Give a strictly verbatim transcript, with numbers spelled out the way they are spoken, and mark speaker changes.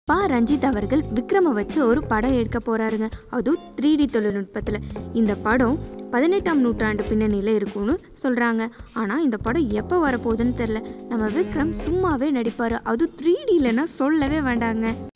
Speaker 1: பா ரஞ்சித் அவர்கள் விக்ரமை வச்சு ஒரு படம் எடுக்க போறாருங்க. அதுவும் த்ரீ டி தொழில்நுட்பத்தில். இந்த படம் பதினெட்டாம் நூற்றாண்டு பின்னணியில் இருக்கும்னு சொல்கிறாங்க. ஆனால் இந்த படம் எப்போ வரப்போகுதுன்னு தெரில. நம்ம விக்ரம் சும்மாவே நடிப்பார். அதுவும் த்ரீ டிலன்னா சொல்லவே வேண்டாங்க.